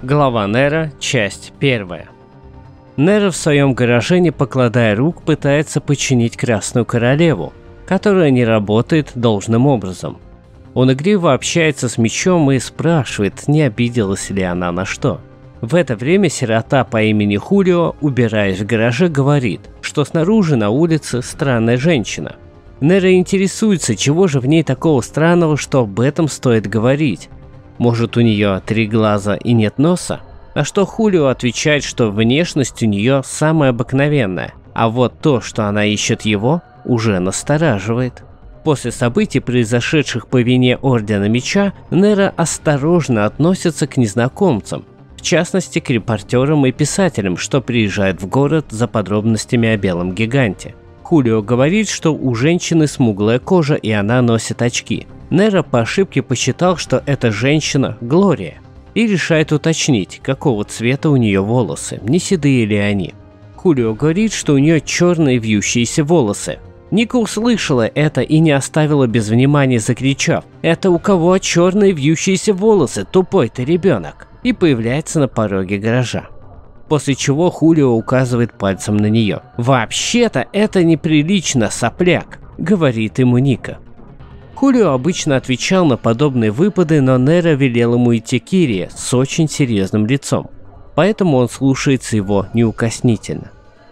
Глава Нера, часть 1. Нера в своем гараже, не покладая рук, пытается починить Красную Королеву, которая не работает должным образом. Он игриво общается с мечом и спрашивает, не обиделась ли она на что. В это время сирота по имени Хулио, убираясь в гараже, говорит, что снаружи на улице странная женщина. Нера интересуется, чего же в ней такого странного, что об этом стоит говорить. Может, у нее 3 глаза и нет носа? На что Хулио отвечает, что внешность у нее самая обыкновенная, а вот то, что она ищет его, уже настораживает. После событий, произошедших по вине Ордена Меча, Нера осторожно относится к незнакомцам, в частности к репортерам и писателям, что приезжают в город за подробностями о Белом Гиганте. Хулио говорит, что у женщины смуглая кожа и она носит очки. Нера по ошибке посчитал, что эта женщина – Глория, и решает уточнить, какого цвета у нее волосы, не седые ли они. Хулио говорит, что у нее черные вьющиеся волосы. Ника услышала это и не оставила без внимания, закричав: «Это у кого черные вьющиеся волосы, тупой ты ребенок!» и появляется на пороге гаража. После чего Хулио указывает пальцем на нее. «Вообще-то это неприлично, сопляк!» – говорит ему Ника. Хулио обычно отвечал на подобные выпады, но Нера велел ему идти к Кире с очень серьезным лицом, поэтому он слушается его неукоснительно.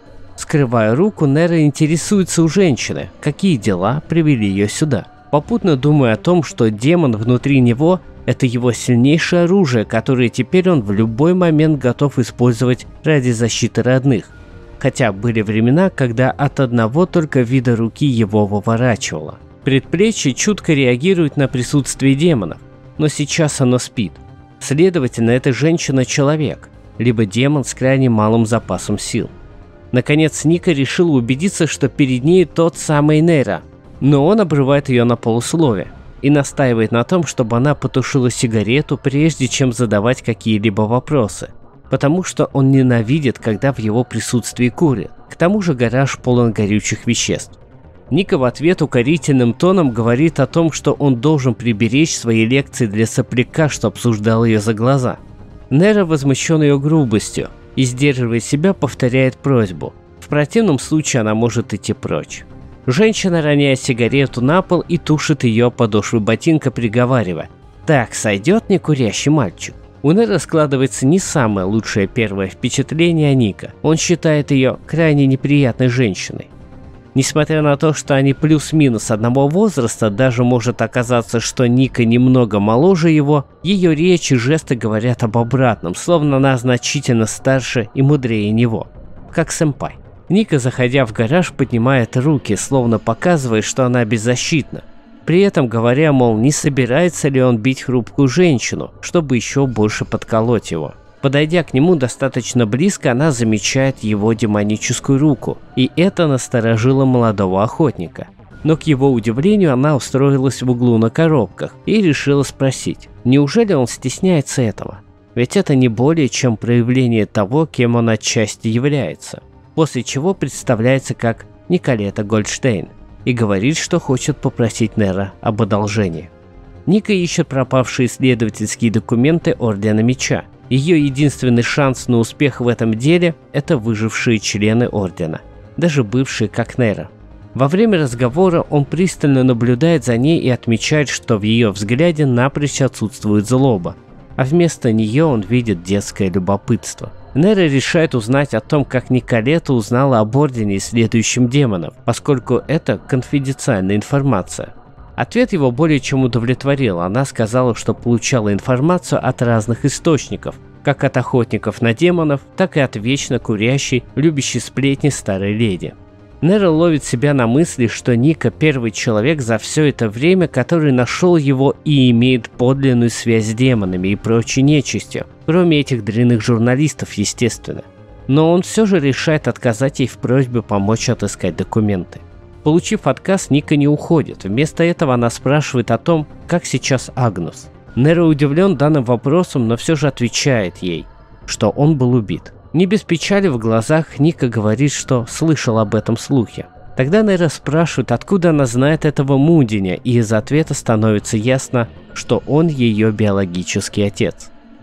Скрывая руку, Нера интересуется у женщины, какие дела привели ее сюда, попутно думая о том, что демон внутри него – это его сильнейшее оружие, которое теперь он в любой момент готов использовать ради защиты родных. Хотя были времена, когда от одного только вида руки его выворачивало. Предплечье чутко реагирует на присутствие демонов, но сейчас оно спит. Следовательно, эта женщина – человек, либо демон с крайне малым запасом сил. Наконец, Ника решила убедиться, что перед ней тот самый Нера, но он обрывает ее на полуслове и настаивает на том, чтобы она потушила сигарету, прежде чем задавать какие-либо вопросы, потому что он ненавидит, когда в его присутствии курят. К тому же гараж полон горючих веществ. Ника в ответ укорительным тоном говорит о том, что он должен приберечь свои лекции для сопляка, что обсуждал ее за глаза. Нера возмущен ее грубостью и, сдерживая себя, повторяет просьбу. В противном случае она может идти прочь. Женщина роняет сигарету на пол и тушит ее подошвы ботинка, приговаривая: «Так сойдет некурящий мальчик». У Нера складывается не самое лучшее первое впечатление о Ника. Он считает ее крайне неприятной женщиной. Несмотря на то, что они плюс-минус одного возраста, даже может оказаться, что Ника немного моложе его, ее речь и жесты говорят об обратном, словно она значительно старше и мудрее него, как сэмпай. Ника, заходя в гараж, поднимает руки, словно показывая, что она беззащитна, при этом говоря, мол, не собирается ли он бить хрупкую женщину, чтобы еще больше подколоть его. Подойдя к нему достаточно близко, она замечает его демоническую руку, и это насторожило молодого охотника. Но к его удивлению она устроилась в углу на коробках и решила спросить, неужели он стесняется этого? Ведь это не более чем проявление того, кем он отчасти является. После чего представляется как Николета Гольдштейн и говорит, что хочет попросить Нера об одолжении. Ника ищет пропавшие исследовательские документы Ордена Меча. Ее единственный шанс на успех в этом деле – это выжившие члены Ордена, даже бывшие как Нера. Во время разговора он пристально наблюдает за ней и отмечает, что в ее взгляде напрочь отсутствует злоба, а вместо нее он видит детское любопытство. Нера решает узнать о том, как Николета узнала об Ордене и следующем демонов, поскольку это конфиденциальная информация. Ответ его более чем удовлетворил. Она сказала, что получала информацию от разных источников, как от охотников на демонов, так и от вечно курящей, любящей сплетни старой леди. Нера ловит себя на мысли, что Ника первый человек за все это время, который нашел его и имеет подлинную связь с демонами и прочей нечистью, кроме этих дрянных журналистов, естественно. Но он все же решает отказать ей в просьбе помочь отыскать документы. Получив отказ, Ника не уходит. Вместо этого она спрашивает о том, как сейчас Агнус. Нера удивлен данным вопросом, но все же отвечает ей, что он был убит. Не без печали в глазах, Ника говорит, что слышал об этом слухе. Тогда Нера спрашивает, откуда она знает этого Мудиня, и из ответа становится ясно, что он ее биологический отец.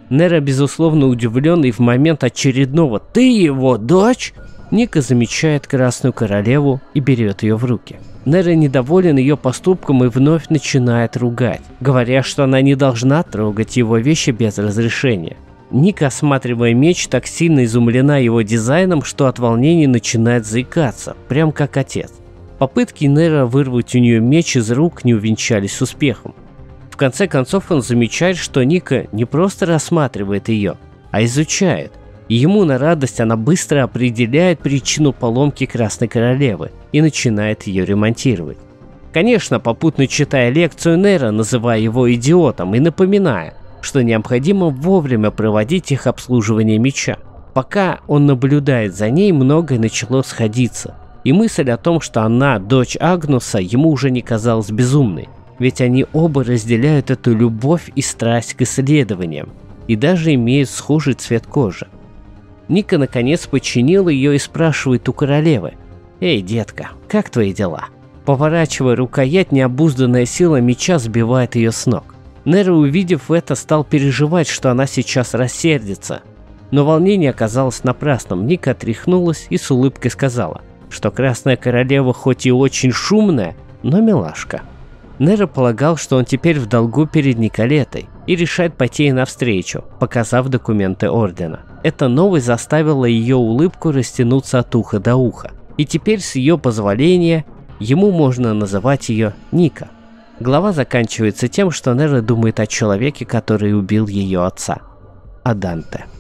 Нера, безусловно, удивлен, и в момент очередного «Ты его дочь?» Ника замечает Красную Королеву и берет ее в руки. Нера недоволен ее поступком и вновь начинает ругать, говоря, что она не должна трогать его вещи без разрешения. Ника, осматривая меч, так сильно изумлена его дизайном, что от волнения начинает заикаться, прям как отец. Попытки Нера вырвать у нее меч из рук не увенчались успехом. В конце концов он замечает, что Ника не просто рассматривает ее, а изучает. И ему на радость она быстро определяет причину поломки Красной Королевы и начинает ее ремонтировать. Конечно, попутно читая лекцию Нера, называя его идиотом и напоминая, что необходимо вовремя проводить их обслуживание меча. Пока он наблюдает за ней, многое начало сходиться. И мысль о том, что она дочь Агнуса, ему уже не казалась безумной. Ведь они оба разделяют эту любовь и страсть к исследованиям, и даже имеют схожий цвет кожи. Ника наконец починила ее и спрашивает у королевы: «Эй, детка, как твои дела?» Поворачивая рукоять, необузданная сила меча сбивает ее с ног. Нера, увидев это, стал переживать, что она сейчас рассердится. Но волнение оказалось напрасным. Ника отряхнулась и с улыбкой сказала, что Красная Королева хоть и очень шумная, но милашка. Нера полагал, что он теперь в долгу перед Николетой и решает пойти ей навстречу, показав документы ордена. Эта новость заставила ее улыбку растянуться от уха до уха, и теперь с ее позволения ему можно называть ее Ника. Глава заканчивается тем, что Нера думает о человеке, который убил ее отца, о Данте.